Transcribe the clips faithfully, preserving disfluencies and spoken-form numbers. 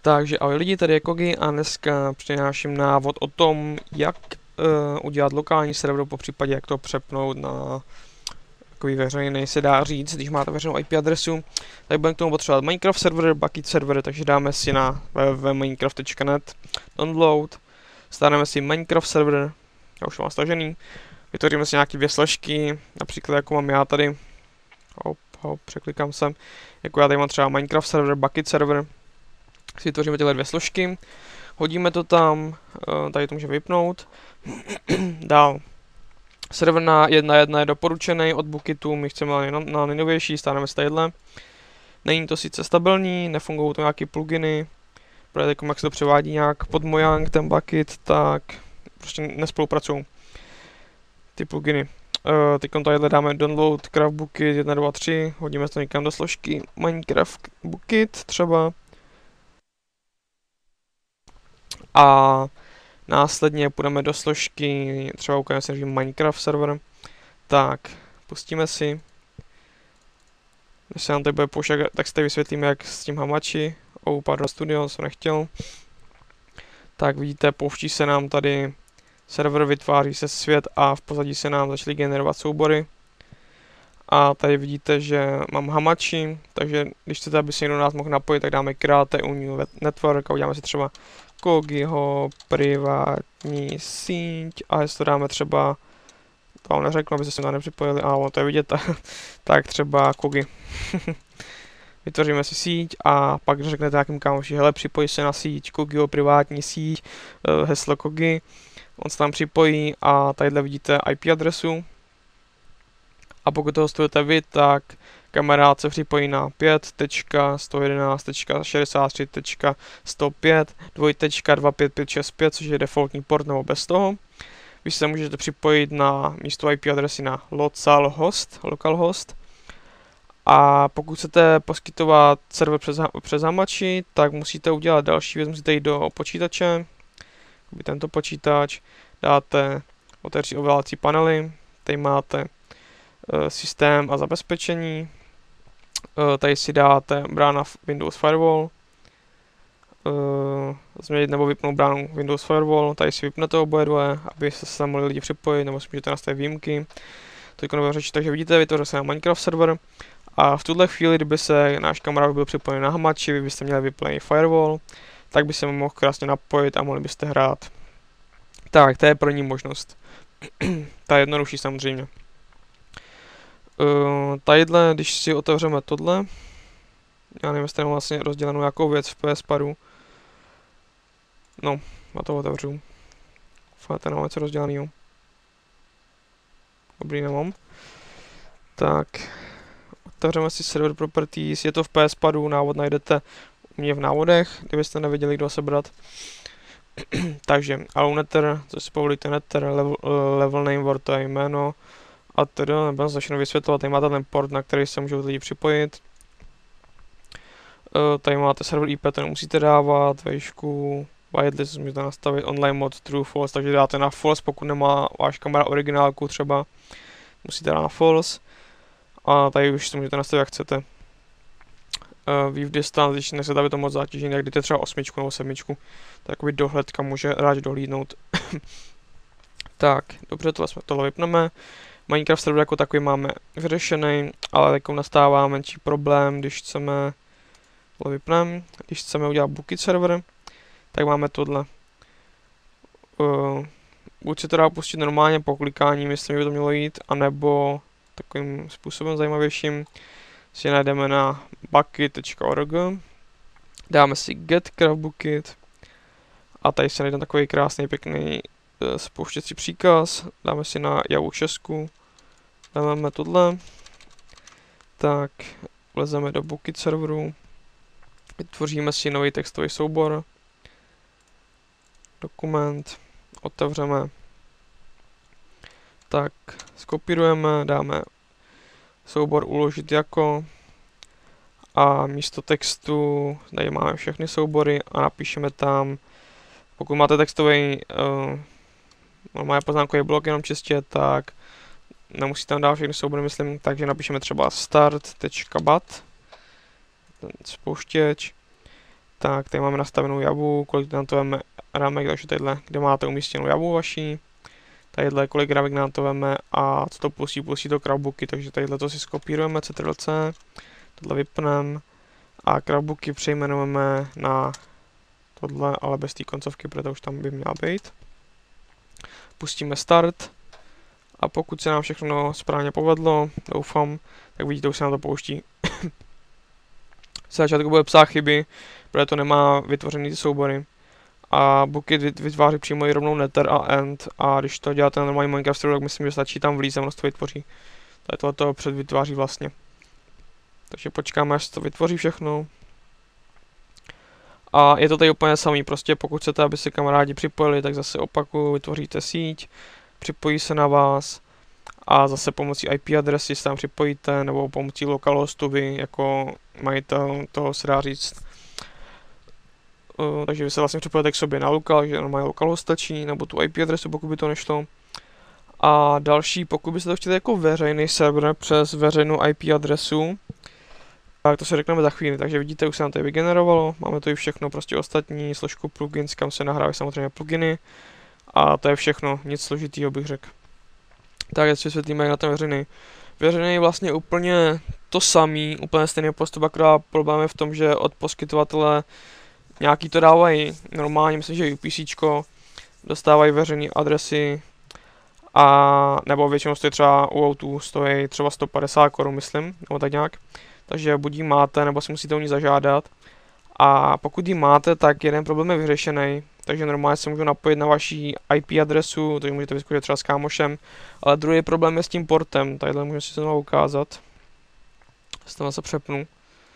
Takže ahoj lidi, tady je Kogi a dneska přináším návod o tom, jak uh, udělat lokální server, po případě jak to přepnout na takový veřejný, se dá říct, když máte veřejnou I P adresu. Tak budeme k tomu potřebovat Minecraft server, Bukkit server, takže dáme si na w w w tečka minecraft tečka net download, stáhneme si Minecraft server, já už mám stažený, vytvoříme si nějaké dvě složky, například jako mám já tady, hop, hop, překlikám sem, jako já tady mám třeba Minecraft server, Bukkit server, si vytvoříme tyhle dvě složky, hodíme to tam, tady to můžeme vypnout, dál. Server na jedna jedna je doporučený od Bukkitu, my chceme na, na nejnovější, stáhneme si tadyhle. Není to sice stabilní, nefungují to nějaké pluginy, protože jako jak se to převádí nějak pod Mojang, ten Bukkit, tak prostě nespolupracují ty pluginy. Uh, teď tadyhle dáme download Craft Bukkit jedna, dva, tři, hodíme to někam do složky Minecraft Bukkit třeba. A následně půjdeme do složky, třeba ukážeme si režim Minecraft server, tak pustíme si, když se nám tady bude pouštět, tak si tady vysvětlíme, jak s tím Hamachi, oh pardon, studio, jsem nechtěl, tak vidíte, pouští se nám tady server, vytváří se svět a v pozadí se nám začaly generovat soubory. A tady vidíte, že mám Hamachi, takže když chcete, aby se někdo nás mohl napojit, tak dáme create new network a uděláme si třeba Kogiho privátní síť a jestli to dáme třeba, to vám neřeknu, aby se sem tam nepřipojili, a ono to je vidět, tak třeba Kogi. Vytvoříme si síť a pak řeknete nějakým kámoši, hele, připojí se na síť Kogiho privátní síť, heslo Kogi, on se tam připojí a tadyhle vidíte I P adresu. A pokud to hostujete vy, tak kamarád se připojí na pět tečka sto jedenáct tečka šedesát tři tečka sto pět dva tečka dva pět pět šest pět, což je defaultní port nebo bez toho. Vy se můžete připojit na místo I P adresy na localhost, localhost. A pokud chcete poskytovat server přes, přes Hamachi, tak musíte udělat další věc, musíte jít do počítače, tento počítač, dáte otevřít ovládací panely, tady máte systém a zabezpečení, tady si dáte brána Windows Firewall, změnit nebo vypnout bránu Windows Firewall, tady si vypnete oboje dvoje, aby se sem mohli lidi připojit, nebo si můžete nastavit výjimky. Teďko nebudeme řečit, takže vidíte, vytvořil se na Minecraft server a v tuhle chvíli, kdyby se náš kamarád byl připojen na Hamachi, vy byste měli vyplný Firewall, tak by se mohl krásně napojit a mohli byste hrát. Tak, to je první možnost. Ta je jednodušší samozřejmě. Uh, tadyhle, když si otevřeme tohle, já nevím, jestli mám vlastně rozdělenou jakou věc v P S padu. No, já to otevřu. Fakt, nemám něco rozdělenýho. Dobrý, nemám. Tak, otevřeme si server properties, je to v P S padu, návod najdete u mě v návodech, kdybyste nevěděli, kdo sebrat. Takže, allow netter, co si povolíte netter, level, level name, word, to je jméno. A tedy nebudem se všechno vysvětlovat, tady máte ten port, na který se můžou lidi připojit. Uh, tady máte server I P, to nemusíte dávat, vejšku, whitelist můžete nastavit, online mod, true, false, takže dáte na false, pokud nemá váš kamarád originálku třeba, musíte dát na false. A tady už to můžete nastavit, jak chcete. Uh, view distance, když nechcete, aby to moc zátěžené, jak jdete třeba osmičku nebo sedmičku, takový dohledka může rád dohlídnout. Tak, dobře, tohle, jsme, tohle vypneme. Minecraft server jako takový máme vyřešený, ale jako nastává menší problém, když chceme, tohle vypneme, když chceme udělat Bukkit server, tak máme tohle. Uh, buď se to dá pustit normálně po klikání, myslím, že by to mělo jít, anebo takovým způsobem zajímavějším si najdeme na bukkit tečka org, dáme si get craft bukkit a tady se najde takový krásný, pěkný spouštěcí příkaz, dáme si na Yahoo šest, dáme tohle, tak vlezeme do Bukkit serveru, vytvoříme si nový textový soubor, dokument, otevřeme, tak skopírujeme, dáme soubor uložit jako a místo textu tady máme všechny soubory a napíšeme tam, pokud máte textový uh, normálně poznámkový blok jenom čistě, tak nemusíte tam dát všechny soubory, myslím, takže napíšeme třeba start tečka bat, ten spouštěč, Tak, tady máme nastavenou javu, kolik nám to veme ramek, takže tadyhle, kde máte umístěnou javu vaší. Tadyhle, kolik ramek nám to veme a co to pustí, pustí to crowdbooky, takže tadyhle to si skopírujeme, ctrl C, tohle vypneme a crowdbooky přejmenujeme na tohle, ale bez té koncovky, protože už tam by měla být. Pustíme start a pokud se nám všechno správně povedlo, doufám, tak vidíte, už se nám to pouští. Z začátku bude psát chyby, protože to nemá vytvořený ty soubory. A Bookit vytváří přímo i rovnou netter a end a když to děláte na normální Minecraft, tak myslím, že stačí tam vlíz a ono to vytvoří. Tady tohle to předvytváří vlastně. Takže počkáme, až to vytvoří všechno. A je to tady úplně samý, prostě pokud chcete, aby se kamarádi připojili, tak zase opakuju, vytvoříte síť, připojí se na vás a zase pomocí I P adresy se tam připojíte, nebo pomocí localhostu vy jako majitel toho se dá říct. Uh, takže vy se vlastně připojete k sobě na lokal, že normálně localhost stačí, nebo tu I P adresu, pokud by to nešlo. A další, pokud byste to chtěli jako veřejný server přes veřejnou I P adresu, tak to si řekneme za chvíli, takže vidíte, už se nám tady vygenerovalo, máme to i všechno, prostě ostatní, složku plugins, kam se nahrávají samozřejmě pluginy a to je všechno, nic složitýho bych řekl. Tak teď si vysvětlíme, jak na ten veřejný. Veřejný je vlastně úplně to samý, úplně stejný postup, akorát problém je v tom, že od poskytovatele nějaký to dávají normálně, myslím, že UPCčko, dostávají veřejné adresy a nebo většinou stojí třeba u autů stojí třeba sto padesát korun, myslím, nebo tak nějak. Takže buď ji máte, nebo si musíte o ní zažádat. A pokud ji máte, tak jeden problém je vyřešený. Takže normálně se můžu napojit na vaši I P adresu, takže můžete vyzkoušet třeba s kámošem. Ale druhý problém je s tím portem, tadyhle můžu si to znovu ukázat. Se tam se přepnu.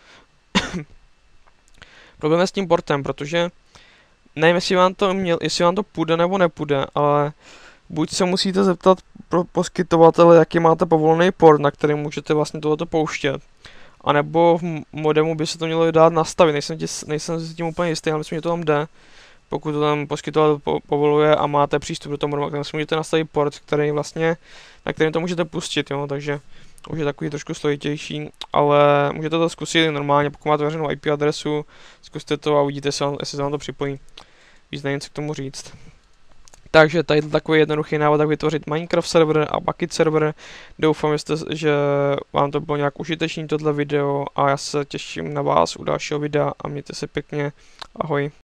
Problém je s tím portem, protože nevím, jestli vám to měl, jestli vám to půjde nebo nepůjde, ale buď se musíte zeptat pro poskytovatele, jaký máte povolený port, na který můžete vlastně tohleto pouštět. A nebo v modemu by se to mělo dát nastavit, nejsem, tě, nejsem si tím úplně jistý, ale myslím, že to tam jde. Pokud to tam poskytovatel po, povoluje a máte přístup do toho modemu, tak si můžete nastavit port, který vlastně, na kterým to můžete pustit, jo, takže už je takový trošku složitější, ale můžete to zkusit normálně, pokud máte veřejnou I P adresu, zkuste to a uvidíte, jestli se vám to připojí. Víc nevím, co k tomu říct. Takže tady je takový jednoduchý návod, jak vytvořit Minecraft server a Bukkit server. Doufám, že vám to bylo nějak užitečný tohle video a já se těším na vás u dalšího videa a mějte se pěkně. Ahoj.